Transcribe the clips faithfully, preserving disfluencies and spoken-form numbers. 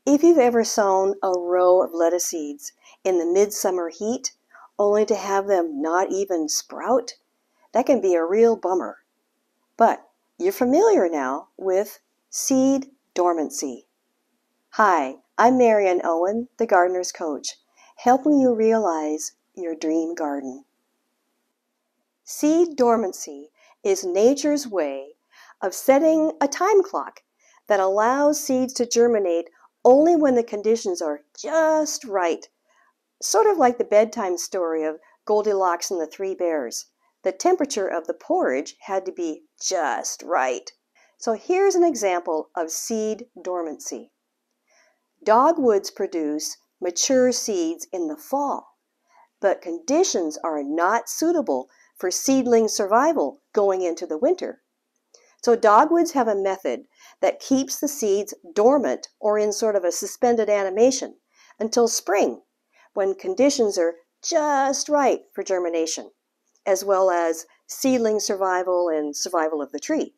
If you've ever sown a row of lettuce seeds in the midsummer heat, only to have them not even sprout, that can be a real bummer. But you're familiar now with seed dormancy. Hi, I'm Marion Owen, the gardener's coach, helping you realize your dream garden. Seed dormancy is nature's way of setting a time clock that allows seeds to germinate only when the conditions are just right. Sort of like the bedtime story of Goldilocks and the Three Bears. The temperature of the porridge had to be just right. So here's an example of seed dormancy. Dogwoods produce mature seeds in the fall, but conditions are not suitable for seedling survival going into the winter. So dogwoods have a method that keeps the seeds dormant or in sort of a suspended animation until spring, when conditions are just right for germination, as well as seedling survival and survival of the tree.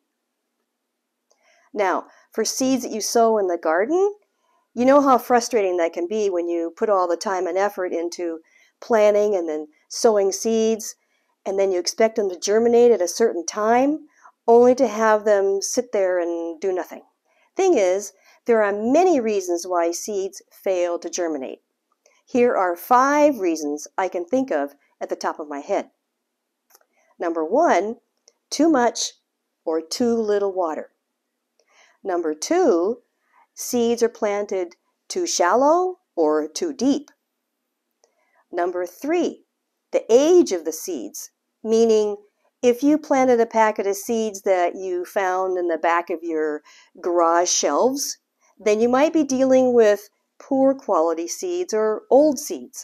Now, for seeds that you sow in the garden, you know how frustrating that can be when you put all the time and effort into planting and then sowing seeds, and then you expect them to germinate at a certain time, only to have them sit there and do nothing. Thing is, there are many reasons why seeds fail to germinate. Here are five reasons I can think of at the top of my head. Number one, too much or too little water. Number two, seeds are planted too shallow or too deep. Number three, the age of the seeds, meaning if you planted a packet of seeds that you found in the back of your garage shelves, then you might be dealing with poor quality seeds or old seeds.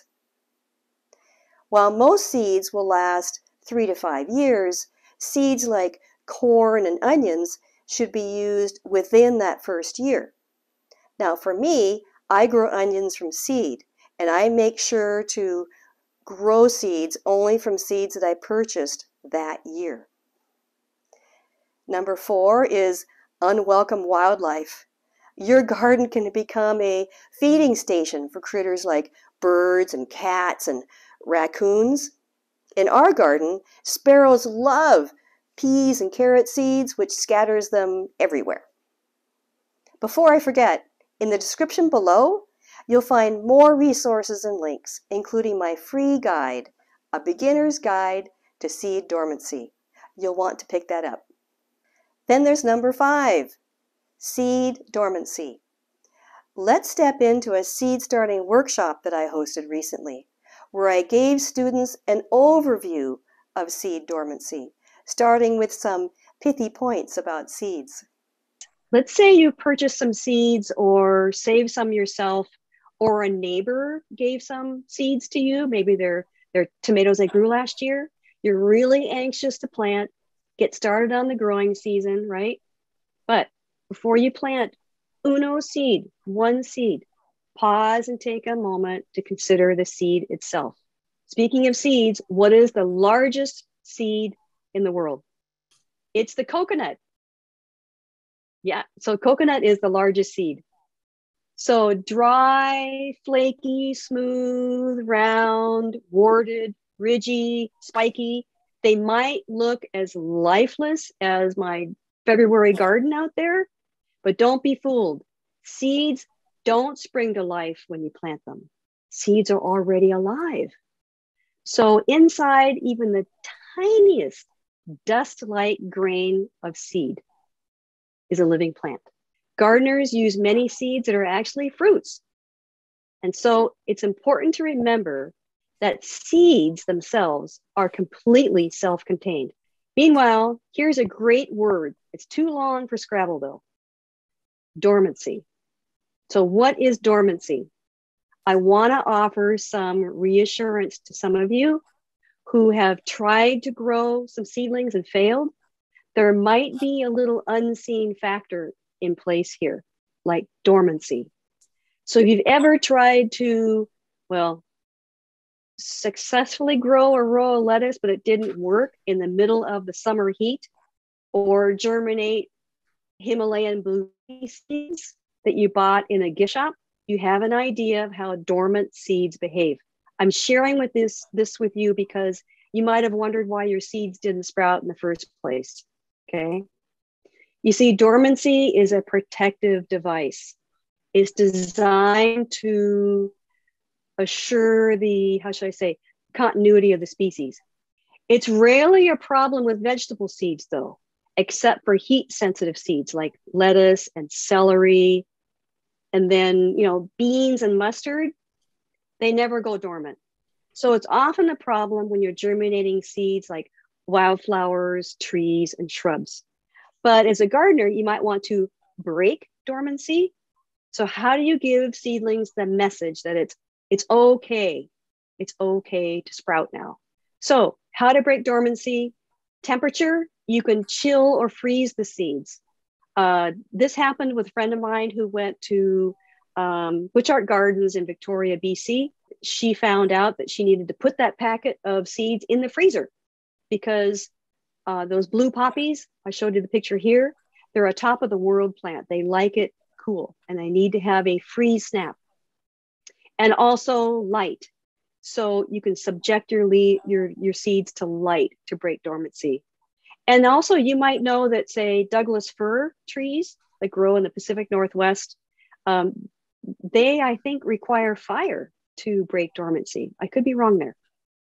While most seeds will last three to five years, seeds like corn and onions should be used within that first year. Now for me, I grow onions from seed, and I make sure to grow seeds only from seeds that I purchased that year. Number four is unwelcome wildlife. Your garden can become a feeding station for critters like birds and cats and raccoons. In our garden, sparrows love peas and carrot seeds, which scatters them everywhere. Before I forget, in the description below, you'll find more resources and links, including my free guide, A Beginner's Guide to Seed Dormancy. You'll want to pick that up. Then there's number five, seed dormancy. Let's step into a seed starting workshop that I hosted recently, where I gave students an overview of seed dormancy, starting with some pithy points about seeds. Let's say you purchased some seeds or saved some yourself, or a neighbor gave some seeds to you. Maybe they're, they're tomatoes they grew last year. You're really anxious to plant, get started on the growing season, right? But before you plant, uno seed, one seed, pause and take a moment to consider the seed itself. Speaking of seeds, what is the largest seed in the world? It's the coconut. Yeah, so coconut is the largest seed. So dry, flaky, smooth, round, warded, ridgy, spiky. They might look as lifeless as my February garden out there, but don't be fooled. Seeds don't spring to life when you plant them. Seeds are already alive. So inside even the tiniest dust-like grain of seed is a living plant. Gardeners use many seeds that are actually fruits. And so it's important to remember that seeds themselves are completely self-contained. Meanwhile, here's a great word. It's too long for Scrabble though. Dormancy. So what is dormancy? I want to offer some reassurance to some of you who have tried to grow some seedlings and failed. There might be a little unseen factor in place here, like dormancy. So if you've ever tried to, well, successfully grow a row of lettuce, but it didn't work in the middle of the summer heat, or germinate Himalayan blue seeds that you bought in a gift shop, you have an idea of how dormant seeds behave. I'm sharing with this, this with you because you might have wondered why your seeds didn't sprout in the first place, okay? You see, dormancy is a protective device. It's designed to assure the, how should I say, continuity of the species. It's rarely a problem with vegetable seeds, though, except for heat-sensitive seeds like lettuce and celery. And then, you know, beans and mustard, they never go dormant. So it's often a problem when you're germinating seeds like wildflowers, trees, and shrubs. But as a gardener, you might want to break dormancy. So how do you give seedlings the message that it's it's okay, it's okay to sprout now? So how to break dormancy? Temperature, you can chill or freeze the seeds. Uh, this happened with a friend of mine who went to um, Butchart Gardens in Victoria, B C. She found out that she needed to put that packet of seeds in the freezer because uh, those blue poppies, I showed you the picture here, they're a top of the world plant. They like it cool and they need to have a freeze snap. And also light. So you can subject your, le- your, your seeds to light to break dormancy. And also you might know that, say, Douglas fir trees that grow in the Pacific Northwest, um, they, I think, require fire to break dormancy. I could be wrong there.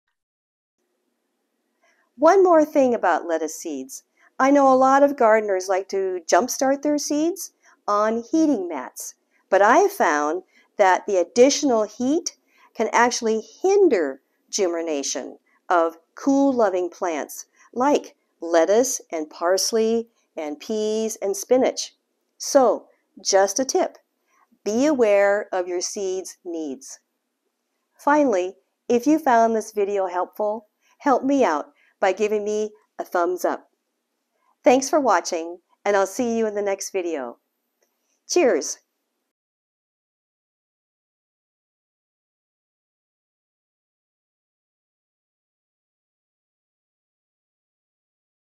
One more thing about lettuce seeds. I know a lot of gardeners like to jumpstart their seeds on heating mats, but I have found that the additional heat can actually hinder germination of cool-loving plants like lettuce and parsley and peas and spinach. So, just a tip, be aware of your seed's needs. Finally, if you found this video helpful, help me out by giving me a thumbs up. Thanks for watching, and I'll see you in the next video. Cheers!